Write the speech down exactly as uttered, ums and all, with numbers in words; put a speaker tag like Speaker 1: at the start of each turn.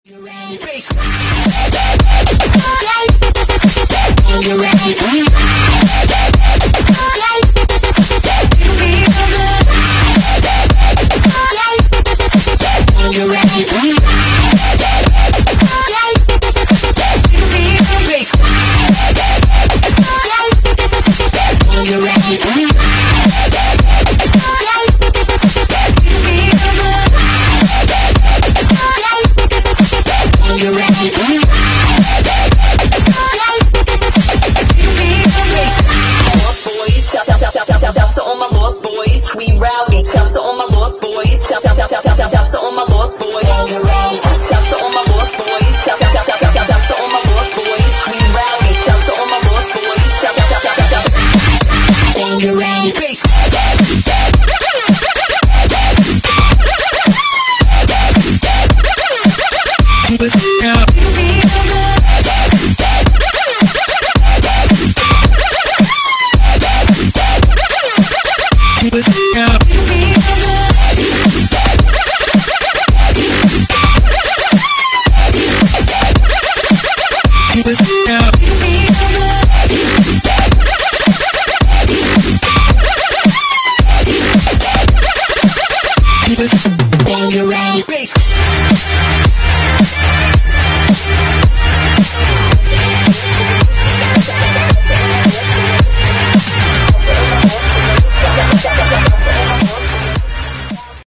Speaker 1: You ready? You ready? Shouts to all my lost boys, we rowdy. Shouts to all my lost boys. Shouts to all my lost boys. Shouts to all my lost boys. Shouts to all my lost boys, we rowdy. Shouts to all my lost boys. Shouts you ready? Keep it up.